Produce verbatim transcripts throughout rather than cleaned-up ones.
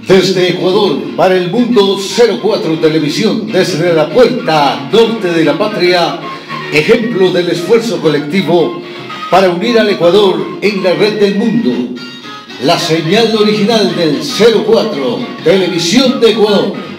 Desde Ecuador, para el mundo, cero cuatro Televisión, desde la puerta norte de la patria, ejemplo del esfuerzo colectivo para unir al Ecuador en la red del mundo. La señal original del cero cuatro Televisión de Ecuador.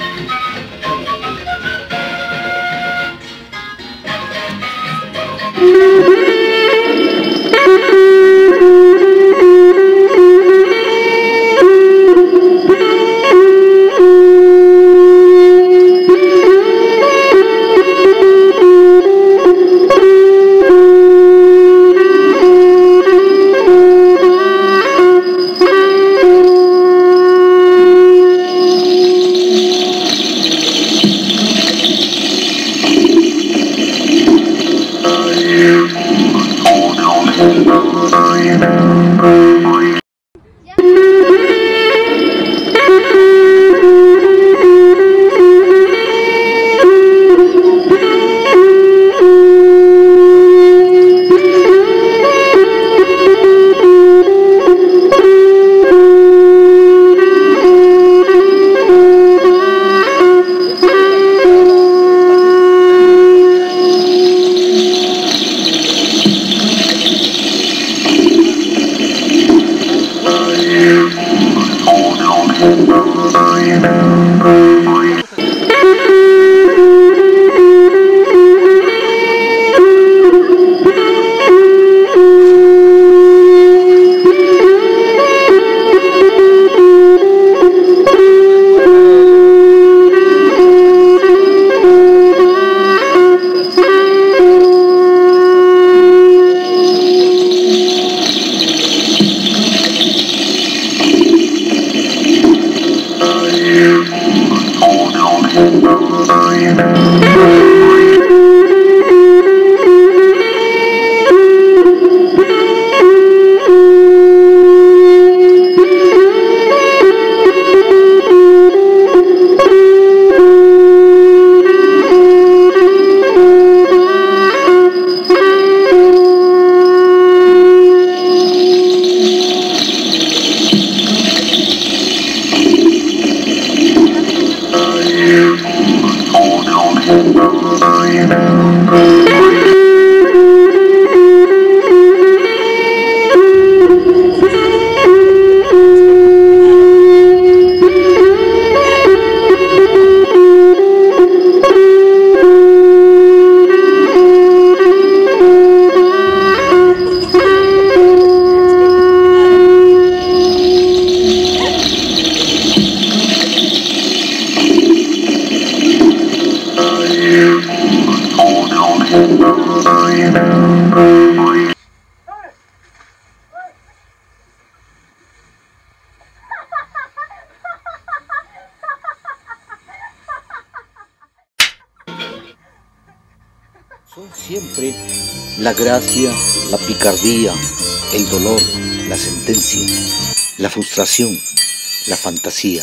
Son siempre la gracia, la picardía, el dolor, la sentencia, la frustración, la fantasía,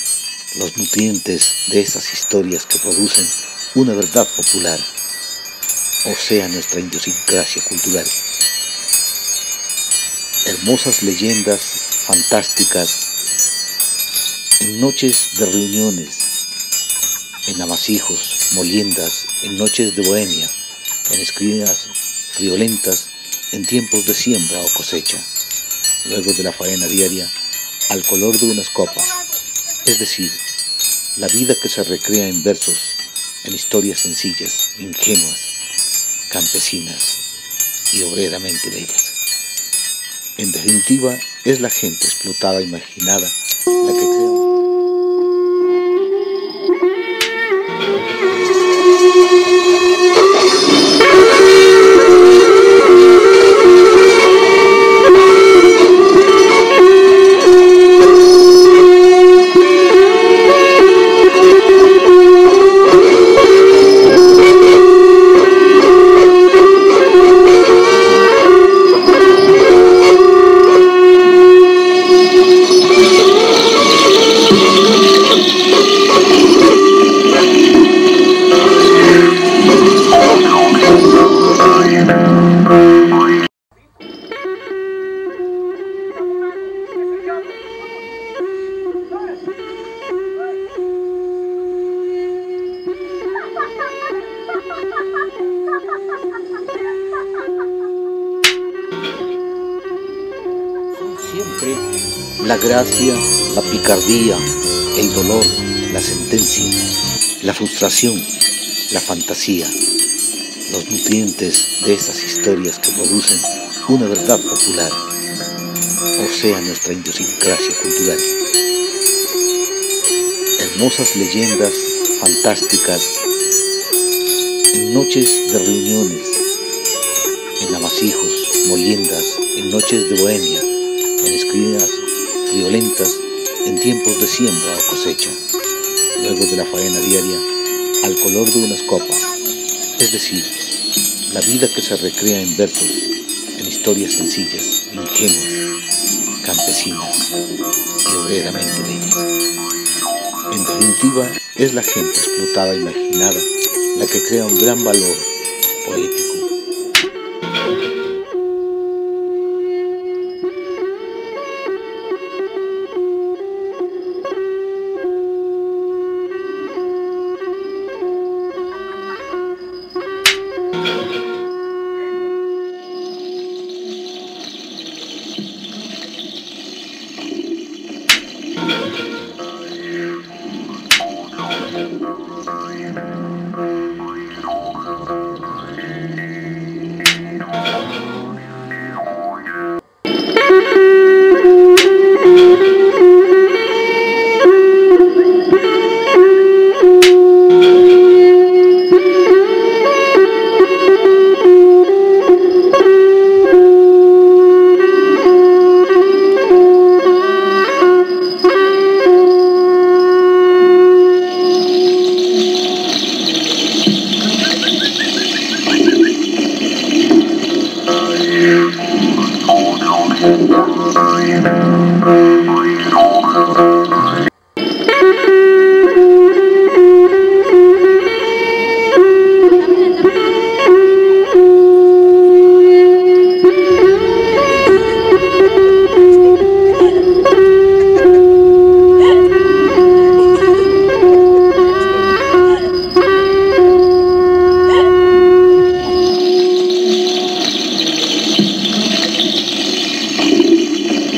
los nutrientes de esas historias que producen una verdad popular, o sea, nuestra idiosincrasia cultural. Hermosas leyendas fantásticas en noches de reuniones, en amasijos, moliendas, en noches de bohemia, en esquinas friolentas, en tiempos de siembra o cosecha, luego de la faena diaria, al color de unas copas, es decir, la vida que se recrea en versos, en historias sencillas, ingenuas, campesinas y obreramente bellas. En definitiva, es la gente explotada, imaginada, la que crea. siempre la gracia, la picardía, el dolor, la sentencia, la frustración, la fantasía, los nutrientes de esas historias que producen una verdad popular, o sea, nuestra idiosincrasia cultural. Hermosas leyendas fantásticas en noches de reuniones, en amasijos, moliendas, en noches de bohemia, en esquinas friolentas, en tiempos de siembra o cosecha, luego de la faena diaria, al color de unas copas, es decir, la vida que se recrea en versos, en historias sencillas, ingenuas, campesinas y obreramente bellas. En definitiva, es la gente explotada e imaginada la que crea un gran valor poético.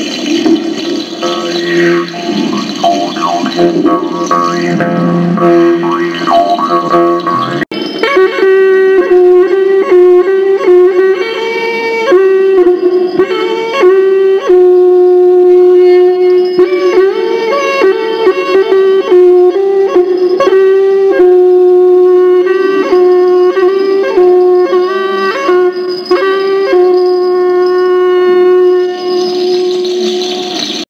Thank you.